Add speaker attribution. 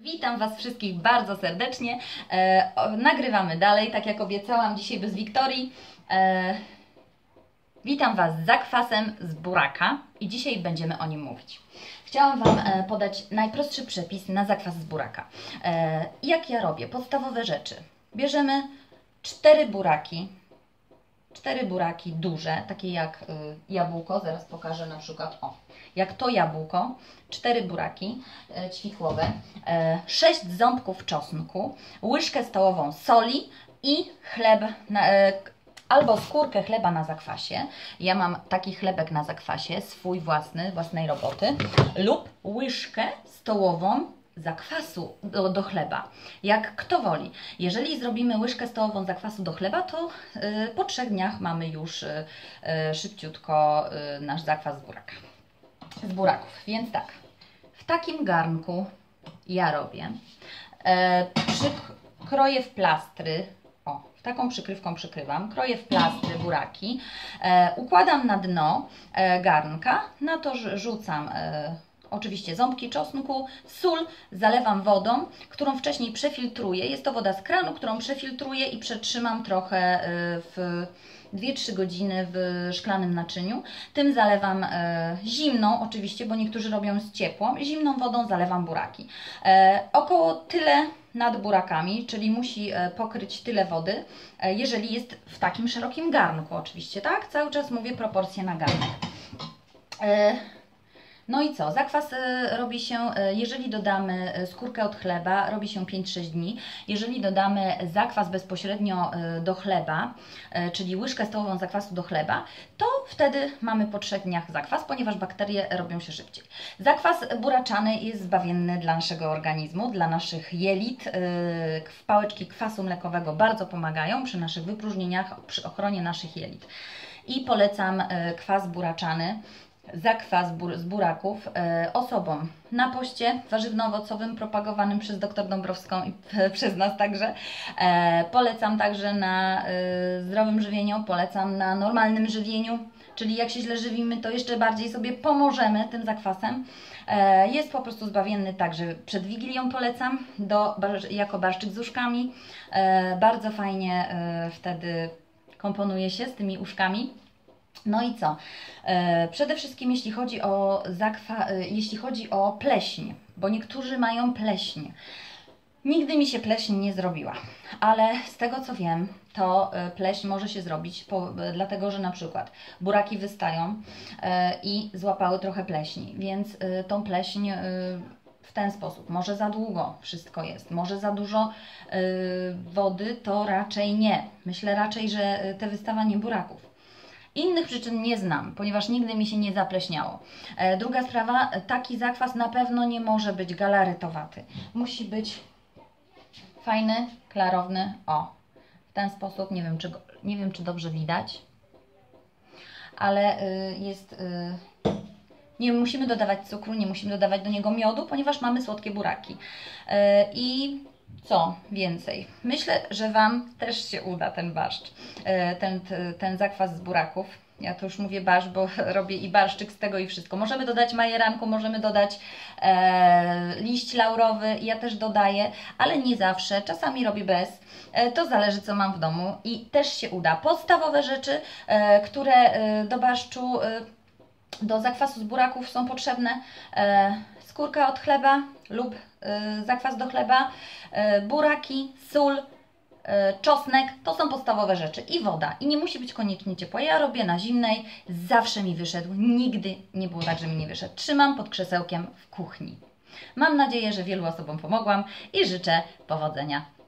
Speaker 1: Witam Was wszystkich bardzo serdecznie. Nagrywamy dalej, tak jak obiecałam, dzisiaj bez Wiktorii. Witam Was z zakwasem z buraka i dzisiaj będziemy o nim mówić. Chciałam Wam podać najprostszy przepis na zakwas z buraka. Jak ja robię? Podstawowe rzeczy. Bierzemy 4 buraki duże, takie jak jabłko, zaraz pokażę na przykład, jak to jabłko, 4 buraki ćwikłowe, 6 ząbków czosnku, łyżkę stołową soli i chleb, albo skórkę chleba na zakwasie. Ja mam taki chlebek na zakwasie, swój własnej roboty, lub łyżkę stołową zakwasu do chleba, jak kto woli. Jeżeli zrobimy łyżkę stołową zakwasu do chleba, to po 3 dniach mamy już szybciutko nasz zakwas z buraków. Więc tak, w takim garnku ja robię, kroję w plastry, taką przykrywką przykrywam, kroję w plastry buraki, układam na dno garnka, na to rzucam oczywiście ząbki czosnku, sól, zalewam wodą, którą wcześniej przefiltruję. Jest to woda z kranu, którą przefiltruję i przetrzymam trochę w 2-3 godziny w szklanym naczyniu. Tym zalewam zimną, oczywiście, bo niektórzy robią z ciepłą. Zimną wodą zalewam buraki. Około tyle nad burakami, czyli musi pokryć tyle wody, jeżeli jest w takim szerokim garnku oczywiście, tak? Cały czas mówię proporcje na garnek. No i co? Zakwas robi się, jeżeli dodamy skórkę od chleba, robi się 5-6 dni. Jeżeli dodamy zakwas bezpośrednio do chleba, czyli łyżkę stołową zakwasu do chleba, to wtedy mamy po 3 dniach zakwas, ponieważ bakterie robią się szybciej. Zakwas buraczany jest zbawienny dla naszego organizmu, dla naszych jelit. Pałeczki kwasu mlekowego bardzo pomagają przy naszych wypróżnieniach, przy ochronie naszych jelit. I polecam kwas buraczany, zakwas z buraków osobom na poście warzywno-owocowym propagowanym przez dr Dąbrowską i przez nas także. Polecam także na zdrowym żywieniu, polecam na normalnym żywieniu, czyli jak się źle żywimy, to jeszcze bardziej sobie pomożemy tym zakwasem. Jest po prostu zbawienny, także przed Wigilią polecam jako barszczyk z uszkami. Bardzo fajnie wtedy komponuje się z tymi uszkami. No i co? Przede wszystkim jeśli chodzi o pleśń, bo niektórzy mają pleśń. Nigdy mi się pleśń nie zrobiła, ale z tego co wiem, to pleśń może się zrobić, dlatego że na przykład buraki wystają i złapały trochę pleśni, więc tą pleśń w ten sposób, może za długo wszystko jest, może za dużo wody, to raczej nie. Myślę raczej, że te wystawanie buraków. Innych przyczyn nie znam, ponieważ nigdy mi się nie zapleśniało. Druga sprawa, taki zakwas na pewno nie może być galarytowaty. Musi być fajny, klarowny, w ten sposób, nie wiem czy dobrze widać, ale nie musimy dodawać cukru, nie musimy dodawać do niego miodu, ponieważ mamy słodkie buraki. I co więcej? Myślę, że Wam też się uda ten barszcz, ten zakwas z buraków. Ja to już mówię barszcz, bo robię i barszczyk z tego i wszystko. Możemy dodać majeranku, możemy dodać liść laurowy, ja też dodaję, ale nie zawsze. Czasami robię bez. To zależy, co mam w domu i też się uda. Podstawowe rzeczy, które do barszczu, do zakwasu z buraków są potrzebne: skórka od chleba lub zakwas do chleba, buraki, sól, czosnek, to są podstawowe rzeczy i woda. I nie musi być koniecznie ciepła. Ja robię na zimnej, zawsze mi wyszedł, nigdy nie było tak, że mi nie wyszedł. Trzymam pod krzesełkiem w kuchni. Mam nadzieję, że wielu osobom pomogłam i życzę powodzenia.